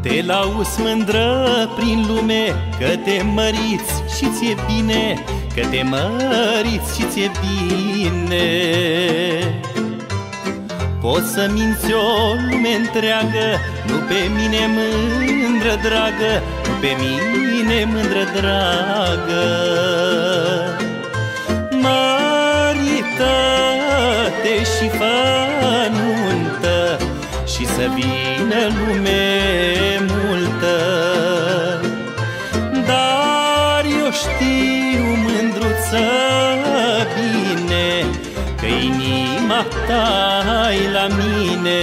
Te lauzi mândră prin lume, că te măriți și ți-e bine, că te măriți și ți-e bine. Poți să minți o lume întreagă, nu pe mine mândră dragă, nu pe mine mândră dragă. Mărită-te și fă nuntă și să vină lume multă. Dar eu știu, mândruță, bine, că inima ta-i la mine.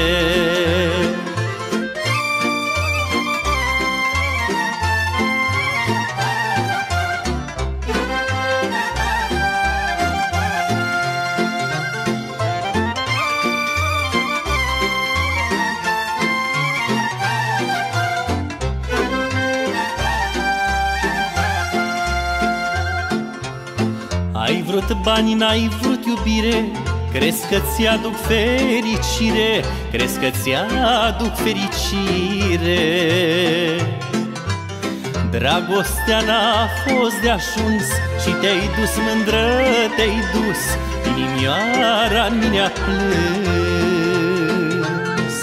Ai vrut bani, n-ai vrut iubire, crezi că ți-aduc fericire, crezi că ți-aduc fericire. Dragostea n-a fost de ajuns și te-ai dus, mândră, te-ai dus, inimioara în mine a plâns.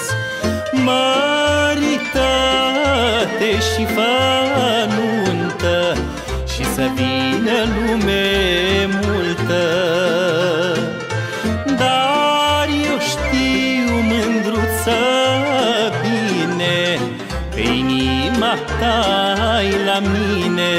Mărită-te și fă nuntă și să vină lume multă. Dar eu știu, mândruță, bine, că inima ta-i la mine.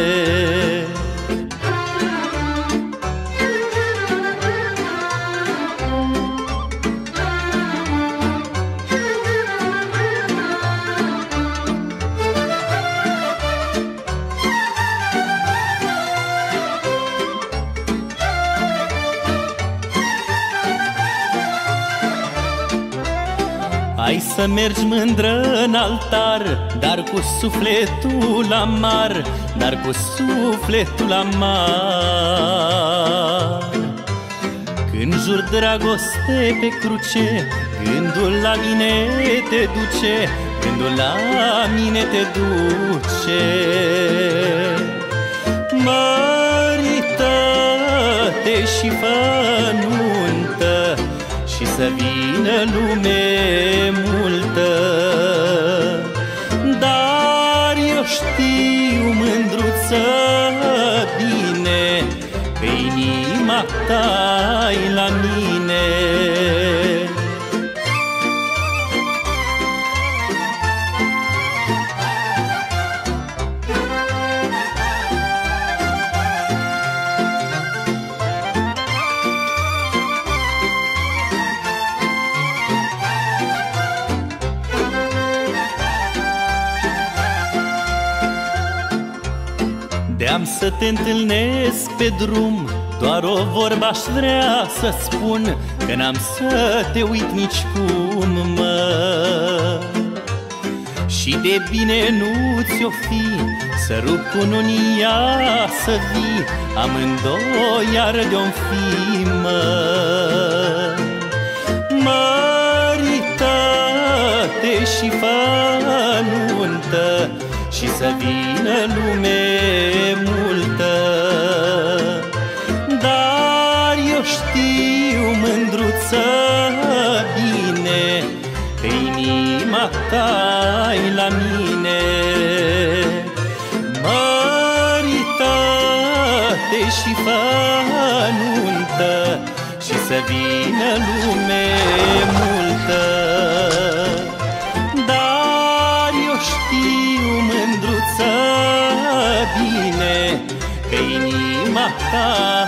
Hai să mergi mândră în altar, dar cu sufletul amar, dar cu sufletul amar. Când jur dragoste pe cruce, gândul la mine te duce, gândul la mine te duce. Mărită-te și fă nuntă și să vină lume multă. Dar eu știu, mândruță, bine, că inima ta-i la mine. De-am să te întâlnesc pe drum, doar o vorbă aș vrea să-ți spun, că n-am să te uit nicicum, mă. Și de bine nu ți-o fi să rup cununia, să vii amândoi iar de-o-mi fi, mă. Mărită-te și fă nuntă și să vină lume multă. Dar eu știu, mândruță, bine, că inima ta-i la mine. Mărită-te și fă nuntă și să vină lume multă. Dar eu știu, mândruță, bine, că inima ta